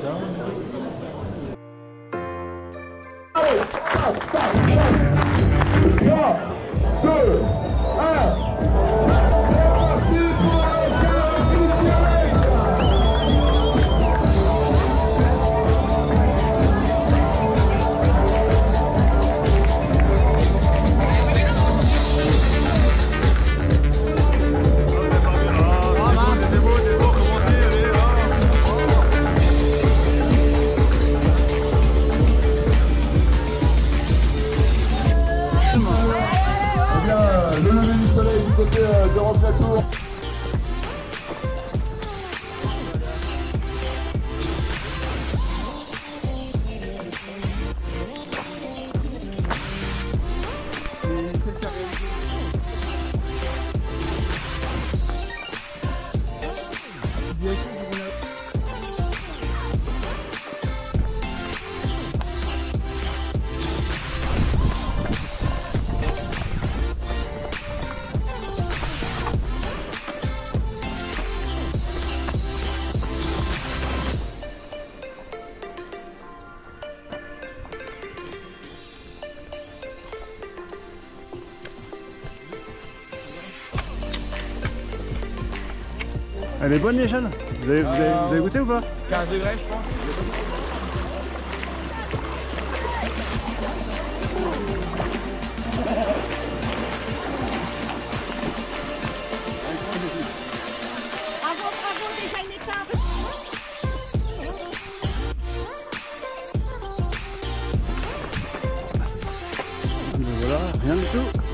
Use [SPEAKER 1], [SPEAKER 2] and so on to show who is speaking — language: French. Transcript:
[SPEAKER 1] Allez, 3, 2, 1. C'est parti pour le 46 km. Le lever du soleil du côté d'Europe Latour.
[SPEAKER 2] Elle est bonne les jeunes. Vous avez goûté ou pas?
[SPEAKER 3] 15 degrés je pense.
[SPEAKER 4] Bravo, déjà une étape.
[SPEAKER 2] Voilà, rien du tout.